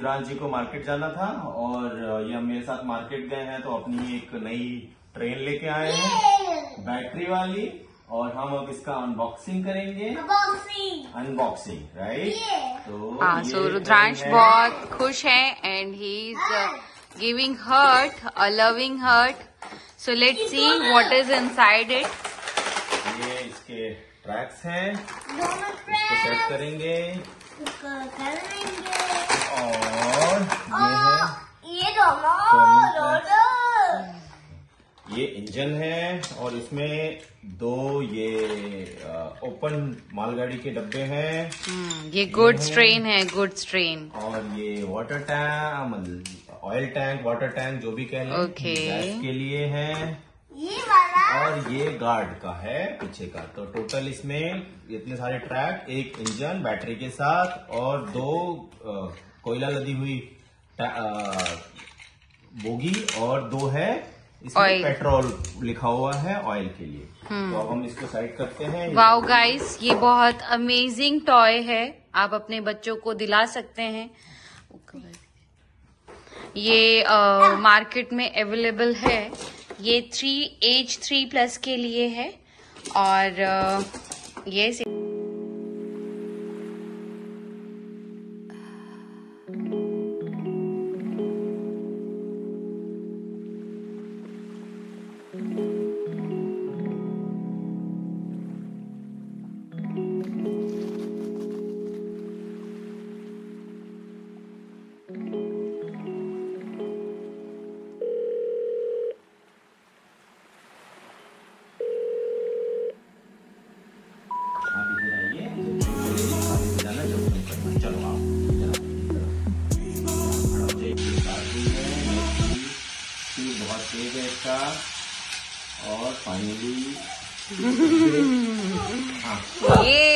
रुद्रांश जी को मार्केट जाना था और ये हम मेरे साथ मार्केट गए हैं, तो अपनी एक नई ट्रेन लेके आए हैं बैटरी वाली, और हम अब इसका अनबॉक्सिंग करेंगे। Unboxing right. तो हाँ, सो रुद्रांश बहुत खुश है and he is giving heart a loving heart. So let's see what is inside it. ये इसके ट्रैक्स हैं, इसको सेट करेंगे और ये इंजन है, और इसमें दो ये ओपन मालगाड़ी के डब्बे हैं। ये गुड्स ट्रेन है, गुड्स ट्रेन। और ये water tank, oil tank, water tank जो भी कह लें, गैस के लिए है। ये वाला और ये गार्ड का है पीछे का। तो टोटल इसमें इतने सारे ट्रैक, एक इंजन बैटरी के साथ, और दो कोयला लदी हुई बोगी, और दो है इसमें पेट्रोल लिखा हुआ है ऑयल के लिए। तो अब हम इसको साइड करते हैं। वाओ गाइस, ये बहुत अमेजिंग टॉय है, आप अपने बच्चों को दिला सकते हैं। ये मार्केट में अवेलेबल है। ये एज 3+ के लिए है, और ये बहुत तेज है इसका, और फाइनली ये